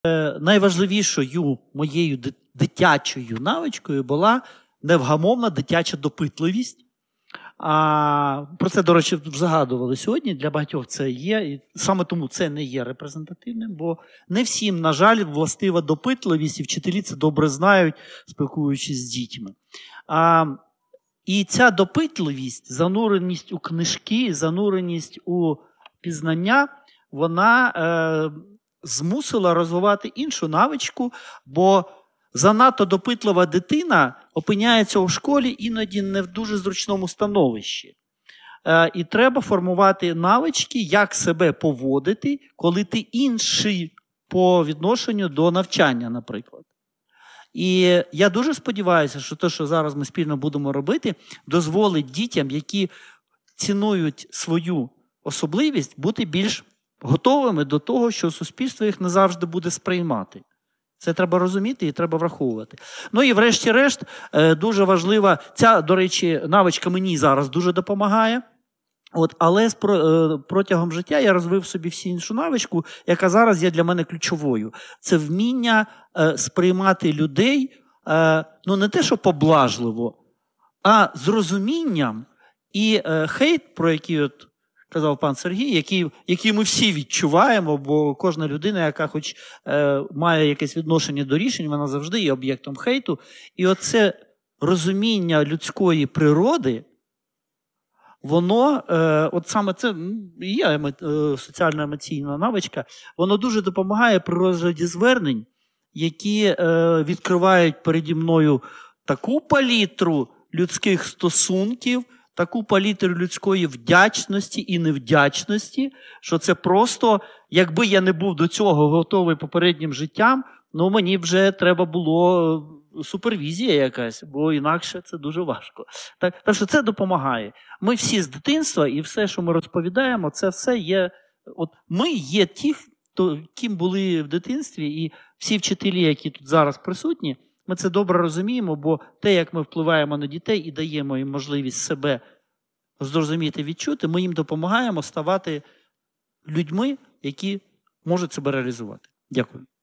найважливішою моєю дитячою навичкою була невгамовна дитяча допитливість. Про це, до речі, згадували сьогодні. Для багатьох це є. І саме тому це не є репрезентативним, бо не всім, на жаль, властива допитливість, і вчителі це добре знають, спілкуючись з дітьми. І ця допитливість, зануреність у книжки, зануреність у пізнання, вона змусила розвивати іншу навичку, бо занадто допитлива дитина опиняється у школі іноді не в дуже зручному становищі. І треба формувати навички, як себе поводити, коли ти інший по відношенню до навчання, наприклад. І я дуже сподіваюся, що те, що зараз ми спільно будемо робити, дозволить дітям, які цінують свою особливість, бути більш готовими до того, що суспільство їх не завжди буде сприймати. Це треба розуміти і треба враховувати. Ну і врешті-решт, дуже важлива, ця, до речі, навичка мені зараз дуже допомагає. Але протягом життя я розвив собі всю іншу навичку, яка зараз є для мене ключовою. Це вміння сприймати людей, не те, що поблажливо, а з розумінням. І хейт, про який казав пан Сергій, який ми всі відчуваємо, бо кожна людина, яка хоч має якесь відношення до рішень, вона завжди є об'єктом хейту. І оце розуміння людської природи, воно, от саме це є соціально-емоційна навичка, воно дуже допомагає при розгляді звернень, які відкривають переді мною таку палітру людських стосунків, таку палітру людської вдячності і невдячності, що це просто, якби я не був до цього готовий попереднім життям, мені вже треба було супервізія якась, бо інакше це дуже важко. Так що це допомагає. Ми всі з дитинства, і все, що ми розповідаємо, це все є... ми є ті, ким були в дитинстві, і всі вчителі, які тут зараз присутні, ми це добре розуміємо, бо те, як ми впливаємо на дітей і даємо їм можливість себе зрозуміти, відчути, ми їм допомагаємо ставати людьми, які можуть себе реалізувати. Дякую.